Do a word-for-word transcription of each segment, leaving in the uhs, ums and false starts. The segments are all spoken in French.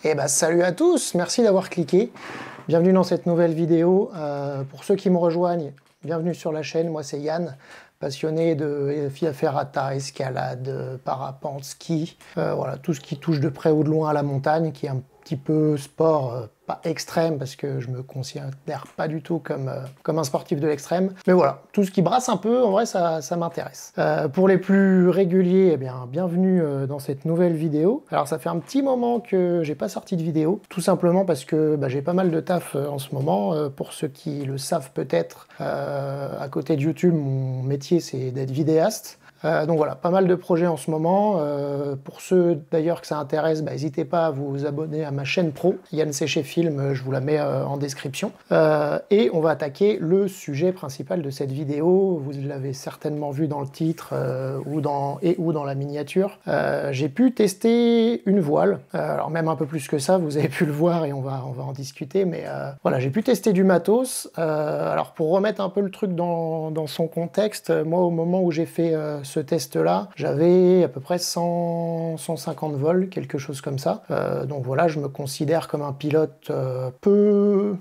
Et bah salut à tous, merci d'avoir cliqué. Bienvenue dans cette nouvelle vidéo. Euh, pour ceux qui me rejoignent, bienvenue sur la chaîne. Moi c'est Yann, passionné de ferrata, escalade, parapente, ski. Euh, voilà, tout ce qui touche de près ou de loin à la montagne, qui est un petit peu sport, euh, pas extrême, parce que je me considère pas du tout comme, euh, comme un sportif de l'extrême. Mais voilà, tout ce qui brasse un peu, en vrai, ça, ça m'intéresse. Euh, pour les plus réguliers, eh bien, bienvenue euh, dans cette nouvelle vidéo. Alors, ça fait un petit moment que j'ai pas sorti de vidéo, tout simplement parce que bah, j'ai pas mal de taf euh, en ce moment. Euh, pour ceux qui le savent peut-être, euh, à côté de YouTube, mon métier, c'est d'être vidéaste. Euh, donc voilà, pas mal de projets en ce moment. Euh, pour ceux d'ailleurs que ça intéresse, bah, n'hésitez pas à vous abonner à ma chaîne pro, Yann Séché Film, je vous la mets euh, en description. Euh, et on va attaquer le sujet principal de cette vidéo. Vous l'avez certainement vu dans le titre euh, ou dans, et ou dans la miniature. Euh, j'ai pu tester une voile, euh, alors même un peu plus que ça, vous avez pu le voir et on va, on va en discuter, mais euh, voilà, j'ai pu tester du matos. Euh, alors pour remettre un peu le truc dans, dans son contexte, moi au moment où j'ai fait euh, ce test-là, j'avais à peu près cent, cent cinquante vols, quelque chose comme ça. Euh, donc voilà, je me considère comme un pilote euh, peu...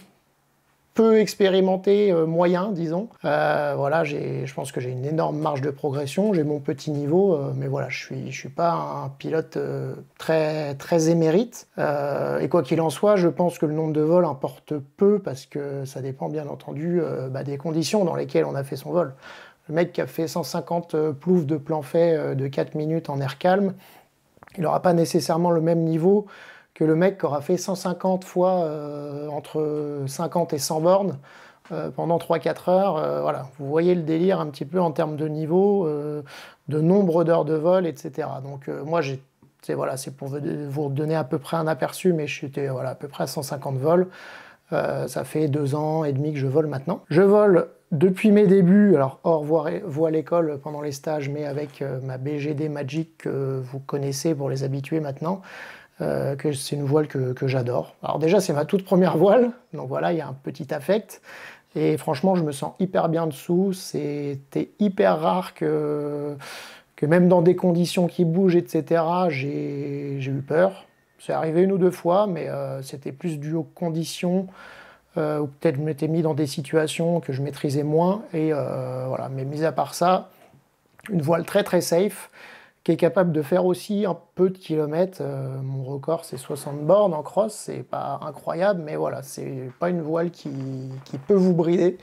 peu expérimenté, euh, moyen, disons. Euh, voilà, je pense que j'ai une énorme marge de progression, j'ai mon petit niveau, euh, mais voilà, je suis, je suis pas un pilote euh, très, très émérite. Euh, et quoi qu'il en soit, je pense que le nombre de vols importe peu, parce que ça dépend bien entendu euh, bah, des conditions dans lesquelles on a fait son vol. Le mec qui a fait cent cinquante ploufs de plan fait de quatre minutes en air calme, il n'aura pas nécessairement le même niveau que le mec qui aura fait cent cinquante fois euh, entre cinquante et cent bornes euh, pendant trois quatre heures. Euh, voilà, vous voyez le délire un petit peu en termes de niveau, euh, de nombre d'heures de vol, et cetera. Donc euh, moi, j'ai, c'est voilà, c'est pour vous donner à peu près un aperçu, mais je suis voilà, à peu près à cent cinquante vols. Euh, ça fait deux ans et demi que je vole maintenant. Je vole depuis mes débuts, alors hors voile école pendant les stages, mais avec euh, ma B G D Magic que vous connaissez pour les habitués maintenant, euh, que c'est une voile que, que j'adore. Alors déjà, c'est ma toute première voile, donc voilà, il y a un petit affect. Et franchement, je me sens hyper bien dessous. C'était hyper rare que, que même dans des conditions qui bougent, et cetera, j'ai eu peur. C'est arrivé une ou deux fois, mais euh, c'était plus dû aux conditions, euh, ou peut-être je m'étais mis dans des situations que je maîtrisais moins. Et euh, voilà. Mais mis à part ça, une voile très très safe, qui est capable de faire aussi un peu de kilomètres. Euh, mon record, c'est soixante bornes en cross, c'est pas incroyable, mais voilà, c'est pas une voile qui, qui peut vous brider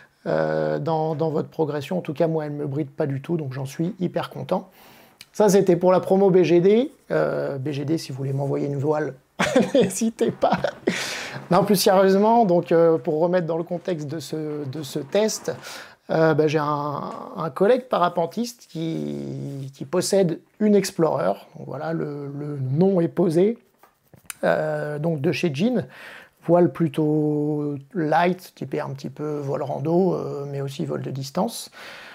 euh, dans, dans votre progression. En tout cas, moi, elle me bride pas du tout, donc j'en suis hyper content. Ça, c'était pour la promo B G D. Euh, B G D, si vous voulez m'envoyer une voile, n'hésitez pas. Non, plus sérieusement, donc euh, pour remettre dans le contexte de ce, de ce test, euh, bah, j'ai un, un collègue parapentiste qui, qui possède une Explorer. Donc voilà, le, le nom est posé. Euh, donc de chez Jean. Voile plutôt light, typé un petit peu vol rando, euh, mais aussi vol de distance.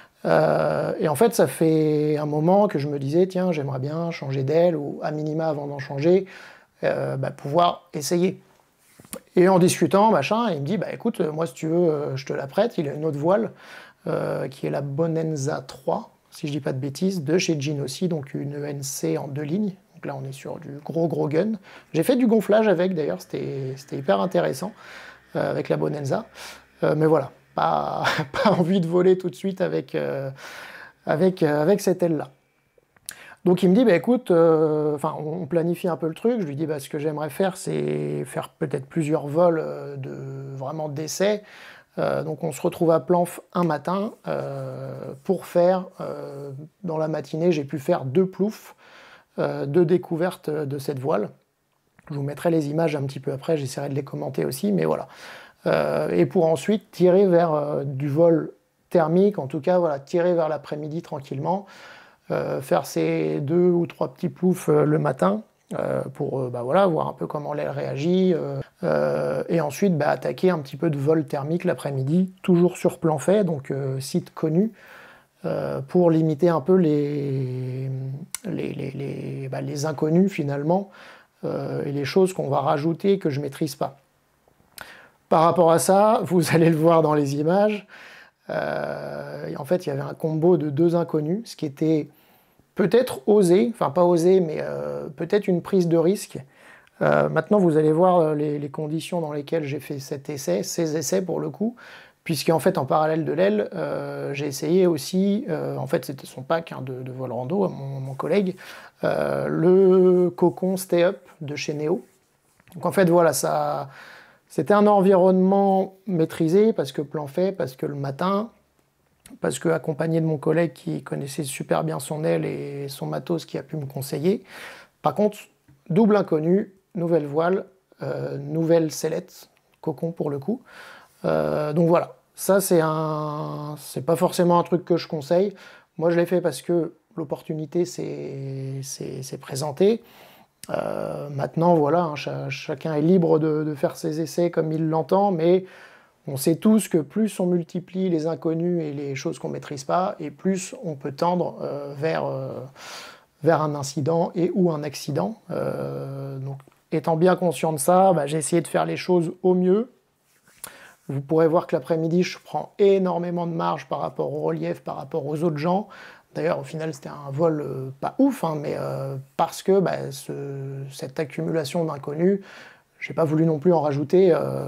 Euh, et en fait, ça fait un moment que je me disais, tiens, j'aimerais bien changer d'aile, ou à minima, avant d'en changer, euh, bah, pouvoir essayer. Et en discutant, machin, il me dit, bah écoute, moi, si tu veux, euh, je te la prête. Il a une autre voile, euh, qui est la Bonanza trois, si je dis pas de bêtises, de chez Jean aussi, donc une E N C en deux lignes. Donc là, on est sur du gros, gros gun. J'ai fait du gonflage avec, d'ailleurs, c'était hyper intéressant, euh, avec la Bonanza. Euh, mais voilà. Pas, pas envie de voler tout de suite avec, euh, avec, euh, avec cette aile-là. Donc il me dit, bah, écoute, euh, on planifie un peu le truc. Je lui dis, bah, ce que j'aimerais faire, c'est faire peut-être plusieurs vols euh, de, vraiment d'essai. Euh, donc on se retrouve à Planf un matin euh, pour faire, euh, dans la matinée, j'ai pu faire deux ploufs, euh, deux découvertes de cette voile. Je vous mettrai les images un petit peu après, j'essaierai de les commenter aussi, mais voilà. Euh, et pour ensuite tirer vers euh, du vol thermique, en tout cas, voilà, tirer vers l'après-midi tranquillement, euh, faire ces deux ou trois petits ploufs euh, le matin, euh, pour euh, bah, voilà, voir un peu comment l'aile réagit, euh, euh, et ensuite bah, attaquer un petit peu de vol thermique l'après-midi, toujours sur plan fait, donc euh, site connu, euh, pour limiter un peu les, les, les, les, bah, les inconnus finalement, euh, et les choses qu'on va rajouter que je ne maîtrise pas. Par rapport à ça, vous allez le voir dans les images, euh, en fait il y avait un combo de deux inconnus, ce qui était peut-être osé, enfin pas osé, mais euh, peut-être une prise de risque, Euh, maintenant, vous allez voir les, les conditions dans lesquelles j'ai fait cet essai, ces essais pour le coup, puisqu'en fait, en parallèle de l'aile, euh, j'ai essayé aussi, euh, en fait, c'était son pack hein, de, de vol rando, mon, mon collègue, euh, le Cocon Stay Up de chez Neo. Donc en fait, voilà, ça, c'était un environnement maîtrisé, parce que plan fait, parce que le matin, parce que accompagné de mon collègue qui connaissait super bien son aile et son matos qui a pu me conseiller. Par contre, double inconnu, nouvelle voile, euh, nouvelle sellette, Cocon pour le coup. Euh, donc voilà, ça c'est un, c'est pas forcément un truc que je conseille. Moi je l'ai fait parce que l'opportunité s'est présentée. Euh, maintenant voilà, hein, ch chacun est libre de, de faire ses essais comme il l'entend, mais on sait tous que plus on multiplie les inconnus et les choses qu'on ne maîtrise pas, et plus on peut tendre euh, vers, euh, vers un incident et ou un accident. Euh, donc, étant bien conscient de ça, bah, j'ai essayé de faire les choses au mieux. Vous pourrez voir que l'après-midi, je prends énormément de marge par rapport au relief, par rapport aux autres gens. D'ailleurs, au final, c'était un vol euh, pas ouf, hein, mais euh, parce que bah, ce, cette accumulation d'inconnus, j'ai pas voulu non plus en rajouter euh,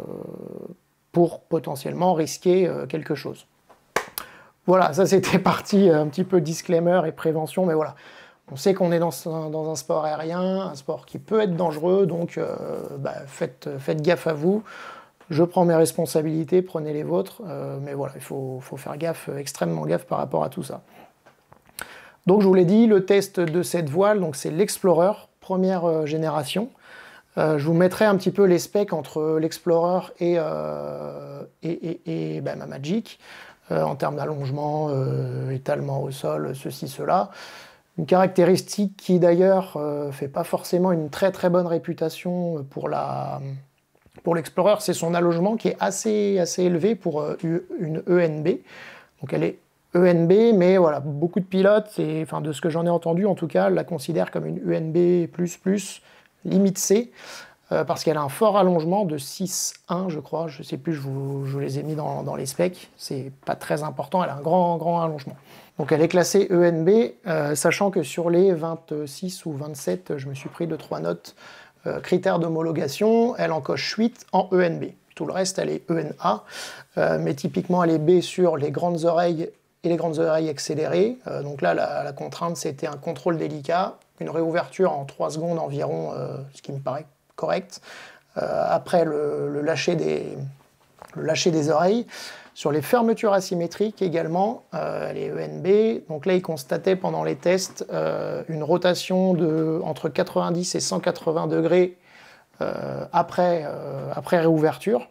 pour potentiellement risquer euh, quelque chose. Voilà, ça c'était parti un petit peu disclaimer et prévention, mais voilà. On sait qu'on est dans un, dans un sport aérien, un sport qui peut être dangereux, donc euh, bah, faites, faites gaffe à vous. Je prends mes responsabilités, prenez les vôtres, euh, mais voilà, il faut, faut faire gaffe, extrêmement gaffe par rapport à tout ça. Donc je vous l'ai dit, le test de cette voile, donc c'est l'Explorer, première euh, génération. Euh, je vous mettrai un petit peu les specs entre l'Explorer et, euh, et, et, et bah, ma Magic, euh, en termes d'allongement, euh, étalement au sol, ceci, cela. Une caractéristique qui d'ailleurs ne euh, fait pas forcément une très très bonne réputation pour la... Pour l'Explorer, c'est son allongement qui est assez, assez élevé pour euh, une E N B. Donc elle est E N B, mais voilà, beaucoup de pilotes, et, enfin, de ce que j'en ai entendu en tout cas, la considèrent comme une E N B plus plus, limite C, euh, parce qu'elle a un fort allongement de six un, je crois, je ne sais plus, je vous, je vous les ai mis dans, dans les specs, c'est pas très important, elle a un grand, grand allongement. Donc elle est classée E N B, euh, sachant que sur les vingt-six ou vingt-sept, je me suis pris deux trois notes, Euh, critères d'homologation, elle en coche huit en E N B. Tout le reste, elle est E N A, euh, mais typiquement, elle est B sur les grandes oreilles et les grandes oreilles accélérées. Euh, donc là, la, la contrainte, c'était un contrôle délicat, une réouverture en trois secondes environ, euh, ce qui me paraît correct. Euh, après le, le, lâcher des, le lâcher des oreilles. Sur les fermetures asymétriques également, euh, elle est E N B. Donc là, il constatait pendant les tests euh, une rotation de entre quatre-vingt-dix et cent quatre-vingts degrés euh, après, euh, après réouverture.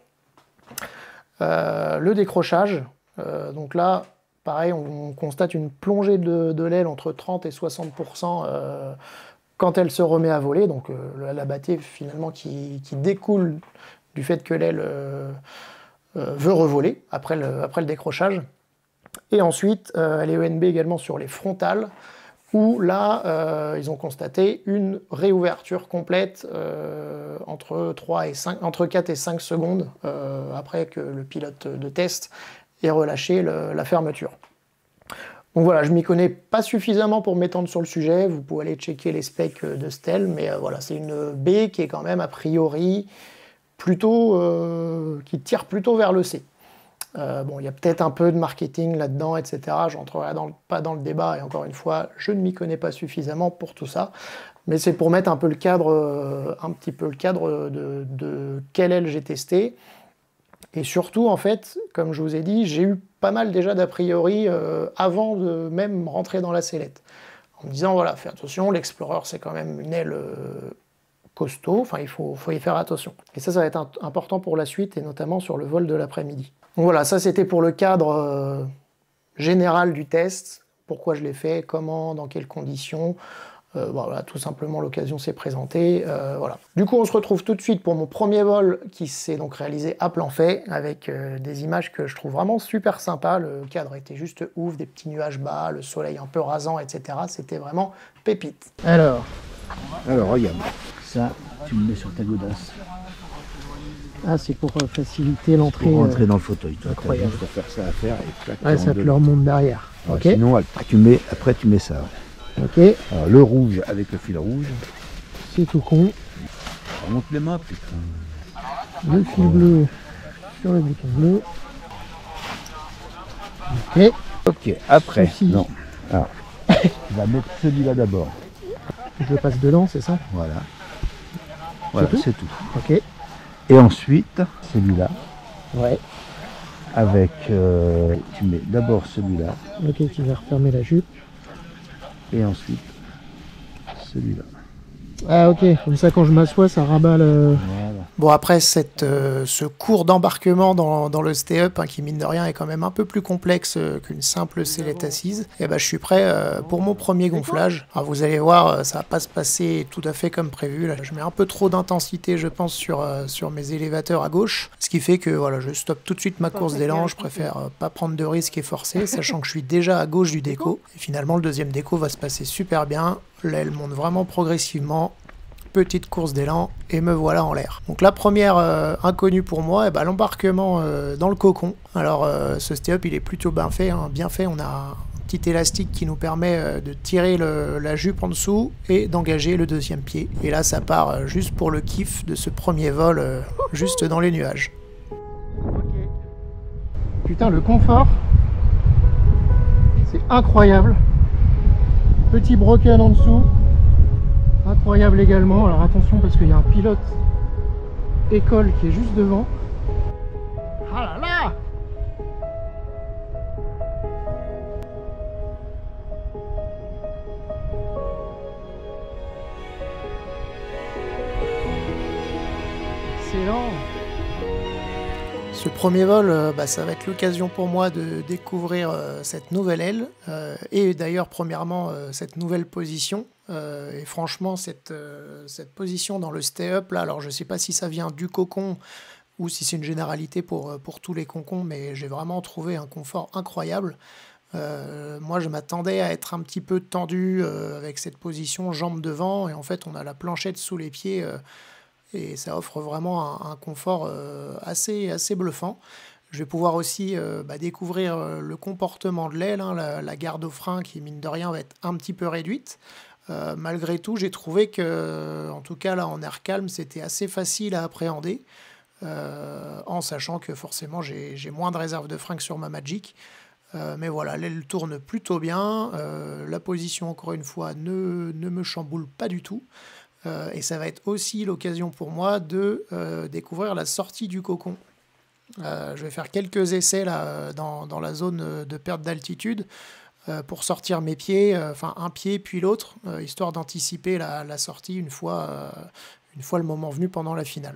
Euh, le décrochage, euh, donc là, pareil, on, on constate une plongée de, de l'aile entre trente et soixante pour cent euh, quand elle se remet à voler. Donc euh, la bâtie finalement qui, qui découle du fait que l'aile euh, Euh, veut revoler après le, après le décrochage. Et ensuite, euh, elle est E N B également sur les frontales, où là, euh, ils ont constaté une réouverture complète euh, entre, trois et cinq, entre quatre et cinq secondes euh, après que le pilote de test ait relâché le, la fermeture. Donc voilà, je m'y connais pas suffisamment pour m'étendre sur le sujet, vous pouvez aller checker les specs de Stell, mais euh, voilà, c'est une B qui est quand même a priori plutôt, euh, qui tire plutôt vers le C. Euh, bon, il y a peut-être un peu de marketing là-dedans, et cetera. Je n'entrerai pas dans le débat, et encore une fois, je ne m'y connais pas suffisamment pour tout ça. Mais c'est pour mettre un peu le cadre, euh, un petit peu le cadre de, de quelle aile j'ai testé. Et surtout, en fait, comme je vous ai dit, j'ai eu pas mal déjà d'a priori euh, avant de même rentrer dans la sellette. En me disant, voilà, fais attention, l'Explorer, c'est quand même une aile euh, costaud, enfin il faut, faut y faire attention. Et ça, ça va être important pour la suite, et notamment sur le vol de l'après-midi. Donc voilà, ça c'était pour le cadre euh, général du test, pourquoi je l'ai fait, comment, dans quelles conditions, euh, voilà, tout simplement l'occasion s'est présentée, euh, voilà. Du coup on se retrouve tout de suite pour mon premier vol qui s'est donc réalisé à plan fait, avec euh, des images que je trouve vraiment super sympa, le cadre était juste ouf, des petits nuages bas, le soleil un peu rasant, et cetera. C'était vraiment pépite. Alors, Alors regarde. Ça, tu le mets sur ta godasse. Ah, c'est pour euh, faciliter l'entrée. Pour rentrer euh... dans le fauteuil. Toi, incroyable. Juste à faire ça à faire et clac, ouais, ça te le remonte derrière. Ouais, ok. Sinon, après tu, mets, après, tu mets ça. Ok. Alors, le rouge avec le fil rouge. C'est tout con. Remonte les mains, putain. Le fil bleu sur le bouton bleu. Ok. Ok, après. Ici. Non. Alors, on va mettre celui-là d'abord. Je le passe dedans, c'est ça? Voilà. Voilà, tout c'est tout. Ok. Et ensuite, celui-là. Ouais. Avec, euh, tu mets d'abord celui-là. Ok, tu vas refermer la jupe. Et ensuite, celui-là. Ah ok, comme ça quand je m'assois, ça rabat le... Voilà. Bon après cette, euh, ce cours d'embarquement dans, dans le stay-up, hein, qui mine de rien est quand même un peu plus complexe euh, qu'une simple sellette assise, et ben je suis prêt euh, pour mon premier gonflage. Alors vous allez voir, euh, ça va pas se passer tout à fait comme prévu. Là, je mets un peu trop d'intensité je pense sur, euh, sur mes élévateurs à gauche, ce qui fait que voilà, je stoppe tout de suite ma course d'élan. Je préfère euh, pas prendre de risques et forcer, sachant que je suis déjà à gauche du déco. Et finalement le deuxième déco va se passer super bien. L'aile monte vraiment progressivement. Petite course d'élan et me voilà en l'air. Donc la première euh, inconnue pour moi, eh ben, l'embarquement euh, dans le cocon. Alors euh, ce stay-up il est plutôt bien fait, hein, bien fait. On a un petit élastique qui nous permet euh, de tirer le, la jupe en dessous et d'engager le deuxième pied. Et là ça part euh, juste pour le kiff de ce premier vol euh, juste dans les nuages. Okay. Putain le confort, c'est incroyable. Petit broken en dessous. Incroyable également. Alors attention parce qu'il y a un pilote école qui est juste devant. Ah là là! Excellent! Ce premier vol, euh, bah, ça va être l'occasion pour moi de découvrir euh, cette nouvelle aile euh, et d'ailleurs premièrement euh, cette nouvelle position. Euh, et franchement cette, euh, cette position dans le stay-up là, alors je sais pas si ça vient du cocon ou si c'est une généralité pour, pour tous les concons, mais j'ai vraiment trouvé un confort incroyable. Euh, moi je m'attendais à être un petit peu tendu euh, avec cette position jambes devant, et en fait on a la planchette sous les pieds. Euh, Et ça offre vraiment un, un confort euh, assez, assez bluffant. Je vais pouvoir aussi euh, bah, découvrir euh, le comportement de l'aile, hein, la, la garde au frein qui, mine de rien, va être un petit peu réduite. Euh, malgré tout, j'ai trouvé que, en tout cas là en air calme, c'était assez facile à appréhender, euh, en sachant que forcément j'ai moins de réserve de frein que sur ma Magic. Euh, mais voilà, l'aile tourne plutôt bien. Euh, la position, encore une fois, ne, ne me chamboule pas du tout. Euh, et ça va être aussi l'occasion pour moi de euh, découvrir la sortie du cocon. Euh, je vais faire quelques essais là, dans, dans la zone de perte d'altitude euh, pour sortir mes pieds, euh, enfin un pied puis l'autre, euh, histoire d'anticiper la, la sortie une fois, euh, une fois le moment venu pendant la finale.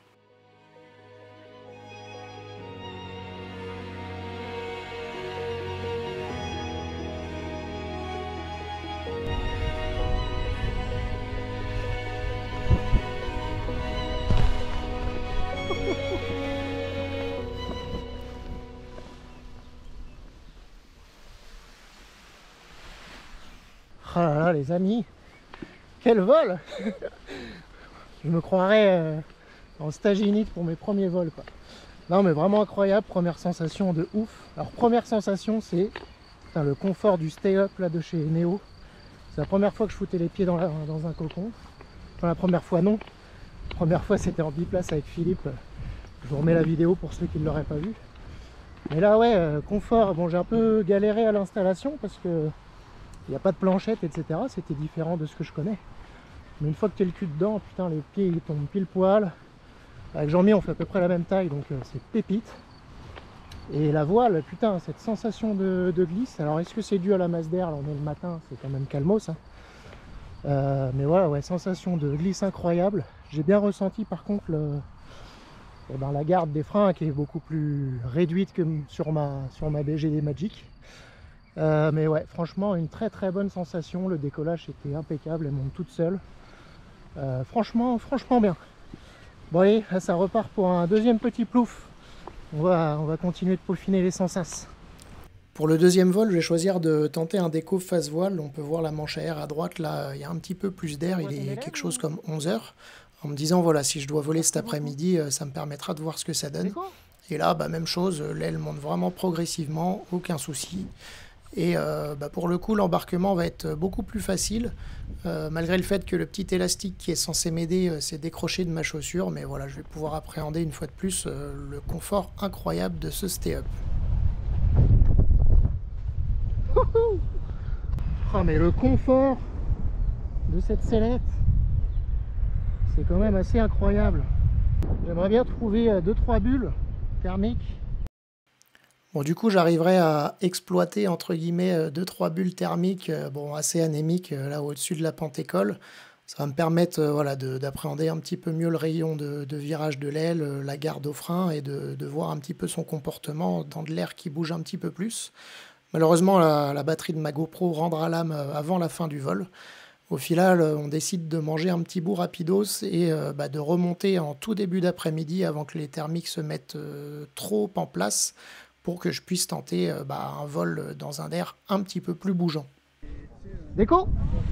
Oh là là les amis, quel vol! Je me croirais euh, en stage init pour mes premiers vols quoi. Non mais vraiment incroyable, première sensation de ouf. Alors première sensation c'est le confort du stay-up là de chez Neo. C'est la première fois que je foutais les pieds dans, la, dans un cocon. Enfin la première fois non. La première fois c'était en biplace avec Philippe. Je vous remets la vidéo pour ceux qui ne l'auraient pas vu. Mais là ouais, euh, confort, bon j'ai un peu galéré à l'installation parce que il n'y a pas de planchette, et cetera. C'était différent de ce que je connais. Mais une fois que tu es le cul dedans, putain, les pieds ils tombent pile poil. Avec Jean-Mi, on fait à peu près la même taille, donc euh, c'est pépite. Et la voile, putain, cette sensation de, de glisse. Alors, est-ce que c'est dû à la masse d'air? Là, on est le matin, c'est quand même calmos. Hein. Euh, mais voilà, ouais, sensation de glisse incroyable. J'ai bien ressenti par contre le, eh ben, la garde des freins qui est beaucoup plus réduite que sur ma, sur ma B G D Magic. Euh, mais ouais, franchement, une très très bonne sensation. Le décollage était impeccable, elle monte toute seule. Euh, franchement, franchement bien. Bon allez, là ça repart pour un deuxième petit plouf. On va, on va continuer de peaufiner les sensas. Pour le deuxième vol, je vais choisir de tenter un déco face voile. On peut voir la manche à air à droite, là il y a un petit peu plus d'air, il est quelque chose comme onze heures. En me disant, voilà, si je dois voler cet après-midi, ça me permettra de voir ce que ça donne. Et là, bah, même chose, l'aile monte vraiment progressivement, aucun souci. Et euh, bah pour le coup, l'embarquement va être beaucoup plus facile, euh, malgré le fait que le petit élastique qui est censé m'aider euh, s'est décroché de ma chaussure. Mais voilà, je vais pouvoir appréhender une fois de plus euh, le confort incroyable de ce stay-up. Oh, mais le confort de cette sellette, c'est quand même assez incroyable. J'aimerais bien trouver deux trois bulles thermiques. Bon, du coup, j'arriverai à exploiter, entre guillemets, deux trois bulles thermiques, bon, assez anémiques, là au-dessus de la pentécole. Ça va me permettre euh, voilà, d'appréhender un petit peu mieux le rayon de, de virage de l'aile, la garde au frein, et de, de voir un petit peu son comportement dans de l'air qui bouge un petit peu plus. Malheureusement, la, la batterie de ma GoPro rendra l'âme avant la fin du vol. Au final, on décide de manger un petit bout rapidos et euh, bah, de remonter en tout début d'après-midi avant que les thermiques se mettent euh, trop en place, pour que je puisse tenter euh, bah, un vol dans un air un petit peu plus bougeant. Déco!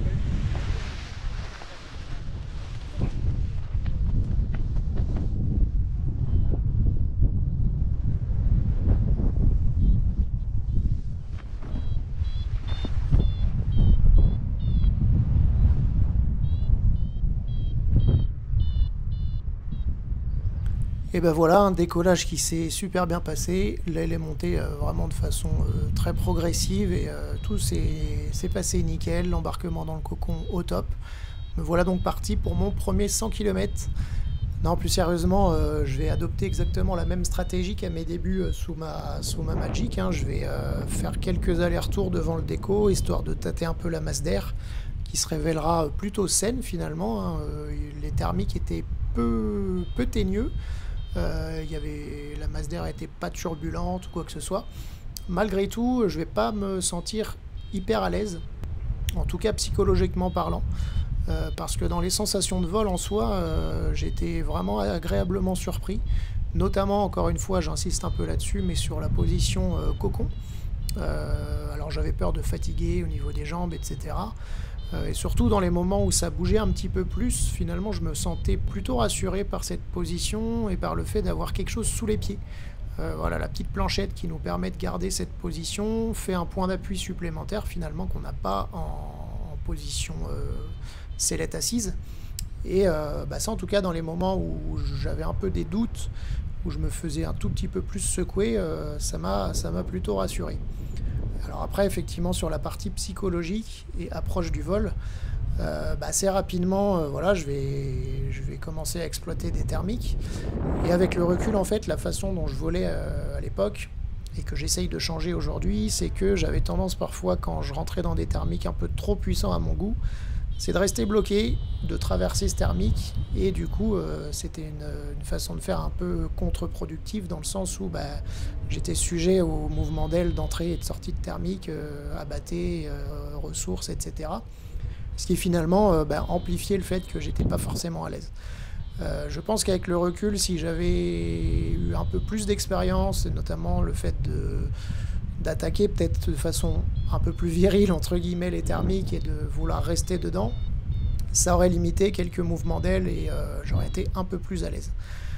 Et ben voilà, un décollage qui s'est super bien passé. L'aile est montée euh, vraiment de façon euh, très progressive et euh, tout s'est passé nickel. L'embarquement dans le cocon au top. Me voilà donc parti pour mon premier cent kilomètres. Non, plus sérieusement, euh, je vais adopter exactement la même stratégie qu'à mes débuts euh, sous, ma, sous ma Magic. Hein. Je vais euh, faire quelques allers-retours devant le déco, histoire de tâter un peu la masse d'air, qui se révélera plutôt saine finalement. Hein. Les thermiques étaient peu, peu teigneux. Euh, y avait, la masse d'air n'était pas turbulente ou quoi que ce soit. Malgré tout, je vais pas me sentir hyper à l'aise, en tout cas psychologiquement parlant, euh, parce que dans les sensations de vol en soi, euh, j'étais vraiment agréablement surpris, notamment, encore une fois, j'insiste un peu là-dessus, mais sur la position euh, cocon. Euh, alors j'avais peur de fatiguer au niveau des jambes, et cetera. Euh, et surtout dans les moments où ça bougeait un petit peu plus, finalement je me sentais plutôt rassuré par cette position et par le fait d'avoir quelque chose sous les pieds. Euh, voilà, la petite planchette qui nous permet de garder cette position fait un point d'appui supplémentaire finalement qu'on n'a pas en, en position euh, sellette assise. Et euh, bah ça, en tout cas, dans les moments où j'avais un peu des doutes, où je me faisais un tout petit peu plus secouer, euh, ça m'a ça m'a plutôt rassuré. Alors après, effectivement, sur la partie psychologique et approche du vol, euh, bah assez rapidement, euh, voilà, je vais, je vais commencer à exploiter des thermiques. Et avec le recul, en fait, la façon dont je volais euh, à l'époque, et que j'essaye de changer aujourd'hui, c'est que j'avais tendance parfois, quand je rentrais dans des thermiques un peu trop puissants à mon goût, c'est de rester bloqué, de traverser ce thermique, et du coup euh, c'était une, une façon de faire un peu contre-productive, dans le sens où bah, j'étais sujet au mouvement d'aile d'entrée et de sortie de thermique, euh, abatté, euh, ressources, et cetera. Ce qui finalement euh, bah, amplifiait le fait que j'étais pas forcément à l'aise. Euh, je pense qu'avec le recul, si j'avais eu un peu plus d'expérience, et notamment le fait de d'attaquer peut-être de façon un peu plus virile, entre guillemets, les thermiques et de vouloir rester dedans, ça aurait limité quelques mouvements d'aile et euh, j'aurais été un peu plus à l'aise.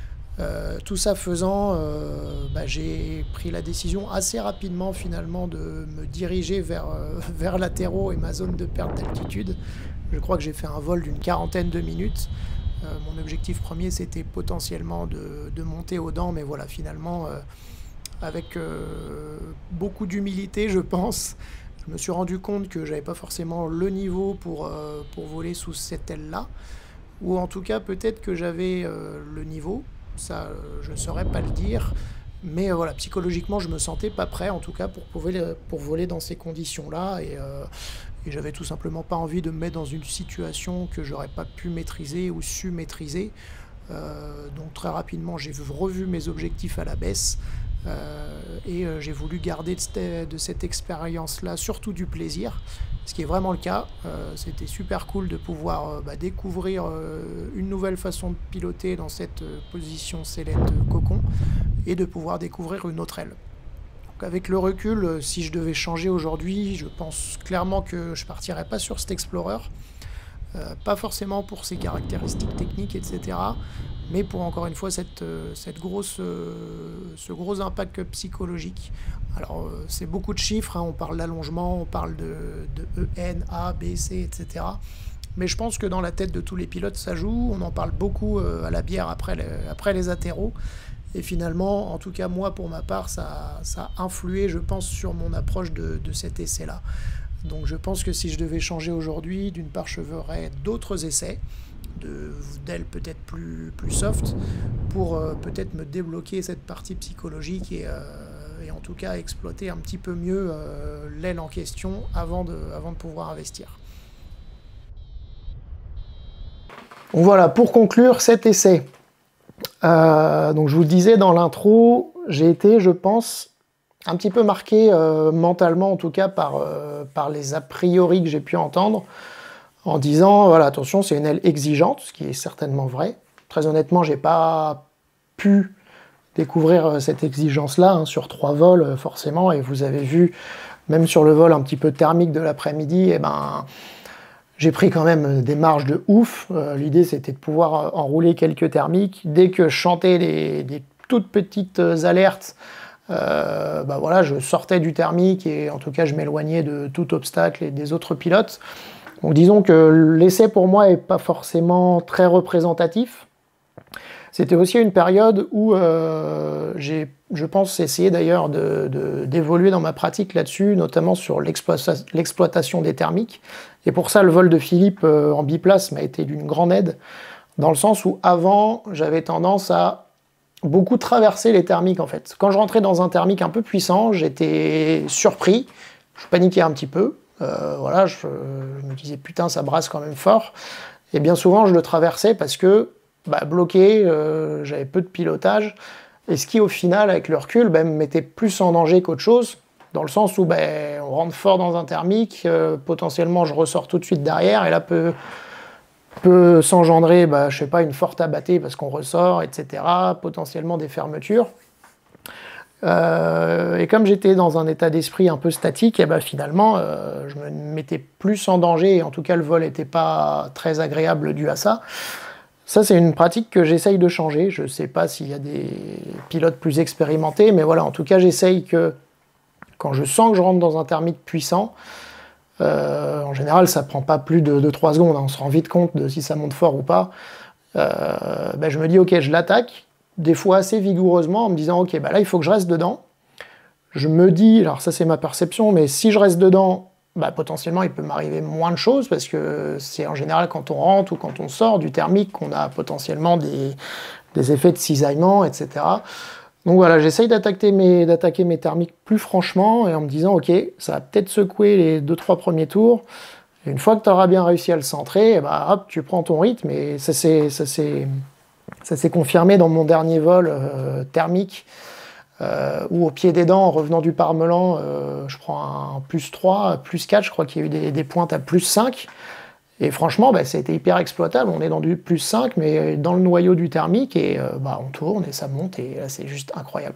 Euh, tout ça faisant, euh, bah, j'ai pris la décision assez rapidement finalement de me diriger vers, euh, vers latéraux et ma zone de perte d'altitude. Je crois que j'ai fait un vol d'une quarantaine de minutes. Euh, mon objectif premier, c'était potentiellement de, de monter aux dents, mais voilà, finalement... Euh, avec euh, beaucoup d'humilité, je pense. Je me suis rendu compte que j'avais pas forcément le niveau pour, euh, pour voler sous cette aile-là, ou en tout cas peut-être que j'avais euh, le niveau, ça euh, je ne saurais pas le dire, mais euh, voilà, psychologiquement je me sentais pas prêt en tout cas pour, pour, voler, pour voler dans ces conditions-là, et, euh, et j'avais tout simplement pas envie de me mettre dans une situation que j'aurais pas pu maîtriser ou su maîtriser. Euh, donc très rapidement j'ai revu mes objectifs à la baisse. Euh, et euh, j'ai voulu garder de cette, de cette expérience-là surtout du plaisir, ce qui est vraiment le cas. Euh, C'était super cool de pouvoir euh, bah, découvrir euh, une nouvelle façon de piloter dans cette euh, position sellette euh, cocon, et de pouvoir découvrir une autre aile. Donc avec le recul, euh, si je devais changer aujourd'hui, je pense clairement que je partirais pas sur cet Explorer. Euh, pas forcément pour ses caractéristiques techniques, et cetera, mais pour encore une fois cette, cette grosse, ce gros impact psychologique. Alors c'est beaucoup de chiffres, hein, on parle d'allongement, on parle de, de E N, A, B, C, et cetera. Mais je pense que dans la tête de tous les pilotes ça joue, on en parle beaucoup à la bière après les, après les atterros. Et finalement, en tout cas moi pour ma part, ça, ça a influé je pense sur mon approche de, de cet essai-là. Donc je pense que si je devais changer aujourd'hui, d'une part je ferais d'autres essais, d'ailes peut-être plus, plus soft, pour euh, peut-être me débloquer cette partie psychologique et, euh, et en tout cas exploiter un petit peu mieux euh, l'aile en question avant de, avant de pouvoir investir. Donc voilà, pour conclure cet essai, euh, donc je vous le disais dans l'intro, j'ai été, je pense, un petit peu marqué euh, mentalement, en tout cas, par, euh, par les a priori que j'ai pu entendre, en disant, voilà, attention, c'est une aile exigeante, ce qui est certainement vrai. Très honnêtement, j'ai pas pu découvrir cette exigence-là, hein, sur trois vols, forcément, et vous avez vu, même sur le vol un petit peu thermique de l'après-midi, eh ben, j'ai pris quand même des marges de ouf. Euh, L'idée, c'était de pouvoir enrouler quelques thermiques. Dès que je chantais des, des toutes petites alertes, Euh, bah voilà, je sortais du thermique et en tout cas je m'éloignais de tout obstacle et des autres pilotes. Donc disons que l'essai pour moi n'est pas forcément très représentatif. C'était aussi une période où euh, j'ai, je pense, essayé d'ailleurs d'évoluer de, de, dans ma pratique là-dessus, notamment sur l'exploitation des thermiques. Et pour ça, le vol de Philippe euh, en biplace m'a été d'une grande aide, dans le sens où avant, j'avais tendance à beaucoup traverser les thermiques en fait. Quand je rentrais dans un thermique un peu puissant, j'étais surpris, je paniquais un petit peu, euh, voilà, je, je me disais putain ça brasse quand même fort, et bien souvent je le traversais parce que bah, bloqué, euh, j'avais peu de pilotage, et ce qui au final avec le recul bah, me mettait plus en danger qu'autre chose, dans le sens où bah, on rentre fort dans un thermique, euh, potentiellement je ressors tout de suite derrière, et là peut peut s'engendrer, bah, je sais pas, une forte abattée parce qu'on ressort, et cetera, potentiellement des fermetures. Euh, et comme j'étais dans un état d'esprit un peu statique, et bah, finalement, euh, je me mettais plus en danger, et en tout cas le vol n'était pas très agréable dû à ça. Ça, c'est une pratique que j'essaye de changer. Je sais pas s'il y a des pilotes plus expérimentés, mais voilà, en tout cas, j'essaye que quand je sens que je rentre dans un thermique puissant, Euh, en général, ça prend pas plus de, de trois secondes, hein, on se rend vite compte de si ça monte fort ou pas. Euh, ben je me dis, ok, je l'attaque, des fois assez vigoureusement, en me disant, ok, ben là, il faut que je reste dedans. Je me dis, alors ça c'est ma perception, mais si je reste dedans, ben, potentiellement, il peut m'arriver moins de choses, parce que c'est en général quand on rentre ou quand on sort du thermique qu'on a potentiellement des, des effets de cisaillement, et cetera. Donc voilà, j'essaye d'attaquer mes, d'attaquer mes thermiques plus franchement et en me disant, ok, ça va peut-être secouer les deux trois premiers tours. Et une fois que tu auras bien réussi à le centrer, et bah, hop, tu prends ton rythme. Et ça s'est confirmé dans mon dernier vol euh, thermique, euh, où au pied des dents, en revenant du Parmelan, euh, je prends un plus trois, plus quatre, je crois qu'il y a eu des, des pointes à plus cinq. Et franchement, bah, ça a été hyper exploitable. On est dans du plus cinq, mais dans le noyau du thermique, et euh, bah, on tourne et ça monte, et là, c'est juste incroyable.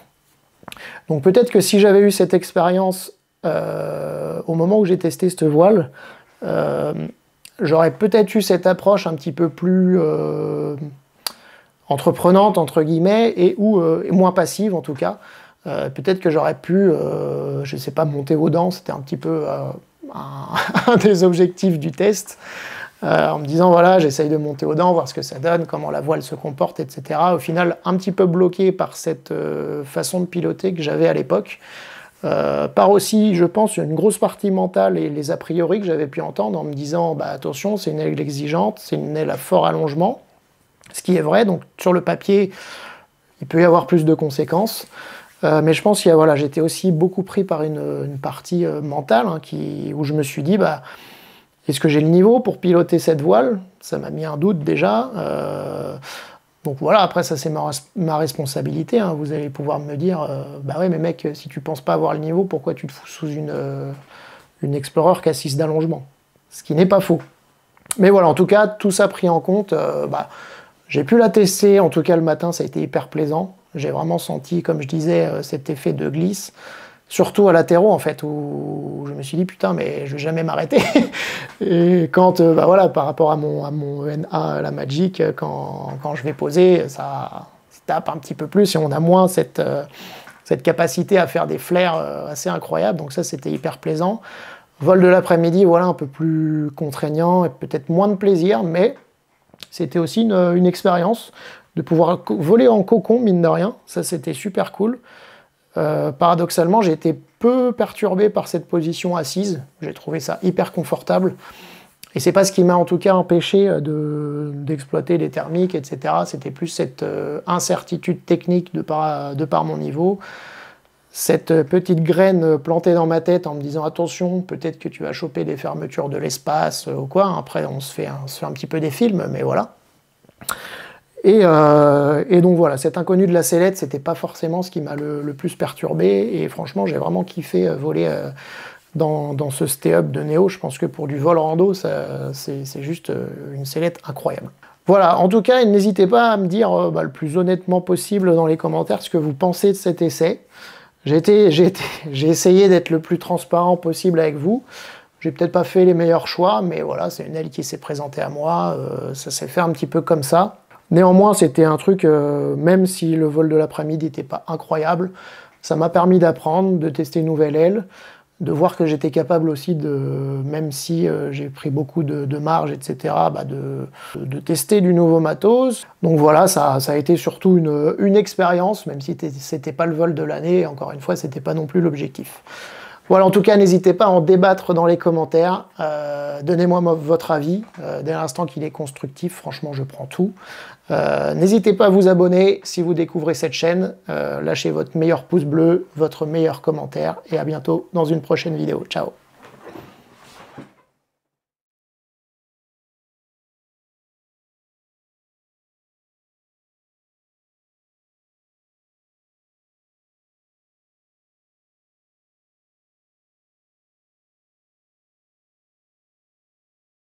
Donc peut-être que si j'avais eu cette expérience euh, au moment où j'ai testé cette voile, euh, j'aurais peut-être eu cette approche un petit peu plus euh, entreprenante, entre guillemets, et, ou, euh, et moins passive en tout cas. Euh, peut-être que j'aurais pu, euh, je ne sais pas, monter aux dents, c'était un petit peu... Euh, un des objectifs du test, euh, en me disant voilà, j'essaye de monter aux dents, voir ce que ça donne, comment la voile se comporte, et cetera. Au final, un petit peu bloqué par cette euh, façon de piloter que j'avais à l'époque, euh, par aussi, je pense, une grosse partie mentale et les a priori que j'avais pu entendre en me disant bah, attention, c'est une aile exigeante, c'est une aile à fort allongement, ce qui est vrai, donc sur le papier, il peut y avoir plus de conséquences. Euh, mais je pense que voilà, j'étais aussi beaucoup pris par une, une partie euh, mentale hein, qui, où je me suis dit, bah, est-ce que j'ai le niveau pour piloter cette voile? Ça m'a mis un doute déjà. Euh, donc voilà, après ça c'est ma, ma responsabilité. Hein. Vous allez pouvoir me dire, euh, bah ouais mais mec, si tu penses pas avoir le niveau, pourquoi tu te fous sous une, euh, une Explorer K six d'allongement? Ce qui n'est pas faux. Mais voilà, en tout cas, tout ça pris en compte, euh, bah, j'ai pu la tester, en tout cas le matin, ça a été hyper plaisant. J'ai vraiment senti, comme je disais, cet effet de glisse surtout à latéraux en fait, où je me suis dit putain mais je vais jamais m'arrêter. Et quand, euh, bah voilà, par rapport à mon, à mon E N A, la Magic, quand, quand je vais poser, ça, ça tape un petit peu plus et on a moins cette, euh, cette capacité à faire des flares euh, assez incroyables, donc ça c'était hyper plaisant. Vol de l'après-midi, voilà, un peu plus contraignant et peut-être moins de plaisir, mais c'était aussi une, une expérience de pouvoir voler en cocon, mine de rien, ça c'était super cool. Euh, paradoxalement, j'ai été peu perturbé par cette position assise. J'ai trouvé ça hyper confortable. Et c'est pas ce qui m'a en tout cas empêché de, d'exploiter les thermiques, et cetera. C'était plus cette euh, incertitude technique de par, de par mon niveau. Cette petite graine plantée dans ma tête en me disant attention, peut-être que tu vas choper des fermetures de l'espace ou quoi. Après, on se fait un, on se fait un petit peu des films, mais voilà. Et, euh, et donc voilà, cet inconnu de la sellette, c'était pas forcément ce qui m'a le, le plus perturbé. Et franchement, j'ai vraiment kiffé voler euh, dans, dans ce stay-up de Neo. Je pense que pour du vol rando, c'est juste une sellette incroyable. Voilà, en tout cas, n'hésitez pas à me dire euh, bah, le plus honnêtement possible dans les commentaires ce que vous pensez de cet essai. J'ai été, j'ai été, j'ai essayé d'être le plus transparent possible avec vous. J'ai peut-être pas fait les meilleurs choix, mais voilà, c'est une aile qui s'est présentée à moi. Euh, ça s'est fait un petit peu comme ça. Néanmoins, c'était un truc, euh, même si le vol de l'après-midi n'était pas incroyable, ça m'a permis d'apprendre, de tester une nouvelle aile, de voir que j'étais capable aussi de, même si euh, j'ai pris beaucoup de, de marge, et cetera, bah de, de tester du nouveau matos. Donc voilà, ça, ça a été surtout une, une expérience, même si c'était pas le vol de l'année, encore une fois, c'était pas non plus l'objectif. Voilà, en tout cas, n'hésitez pas à en débattre dans les commentaires. Euh, Donnez-moi votre avis. Euh, dès l'instant qu'il est constructif, franchement, je prends tout. Euh, N'hésitez pas à vous abonner si vous découvrez cette chaîne. Euh, lâchez votre meilleur pouce bleu, votre meilleur commentaire. Et à bientôt dans une prochaine vidéo. Ciao!